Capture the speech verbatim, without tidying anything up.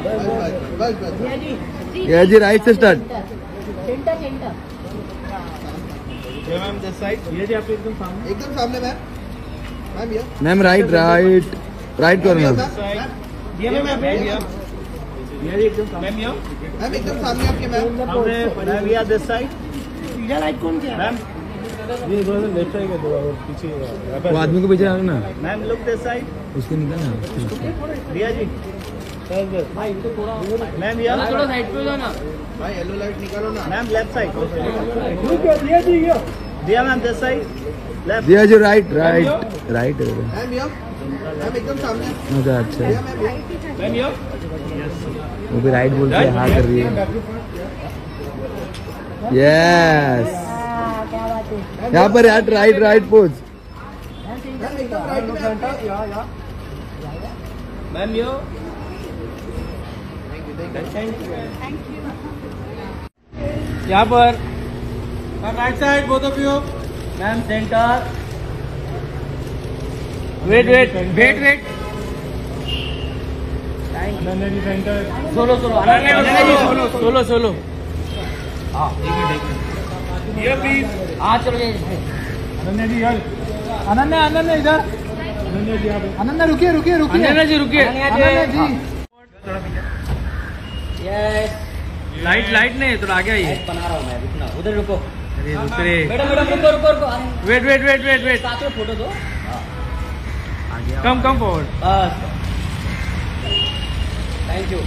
ये जी राइट से स्टार्ट। सेंटर सेंटर ये मैम दिस साइड, ये जी आपके एकदम सामने, एकदम सामने मैम। मैम ये ma'am right right right corner. ये मैम मैम ये जी एकदम सामने मैम, ये मैम एकदम सामने आपके मैम। हमने मैम ये दिस साइड। सीधा लाइट कौन किया मैम ये थोड़ा सा लेफ्ट साइड का दो और पीछे वो आदमी को पीछे रखना, मैम लुक दिस साइड। उसको निकालना। रिया जी भाई तो थोड़ा मैम ये थोड़ा साइड पे जाओ ना भाई येलो लाइट निकालो ना। Ma'am left side. Riya ji ये Riya ma'am this side left. Diya जो राइट राइट राइट है। मैम ये मैम एकदम सामने। अच्छा अच्छा, ये मैम ये मैम ये वो भी राइट बोल के हाँ कर रही है। यस, क्या बात है। यहाँ पर यार राइट राइट पोज। मैम एकदम राइट में आपके। या या मैम ये यहाँ पर ma'am right side both of you. Ma'am centre. Wait wait wait wait Ananya ji centre. Solo solo Ananya ji solo solo solo. हाँ एक मिनट एक मिनट ये प्लीज। हाँ चलो ये अनन्या जी यार, अनन्या अनन्या इधर। अनन्या जी यहाँ पे। अनन्या रुकिए रुकिए रुकिए। अनन्या जी रुकिए। Ananya ji yes light light नहीं थोड़ा आगे आइए। बना रहा हूँ मैं, रुकना उधर रुको। अरे रुक रे। मैडम मैडम रुको रुको रुको। Wait wait wait wait wait साथ में फोटो दो। Come come forward. बस थैंक यू।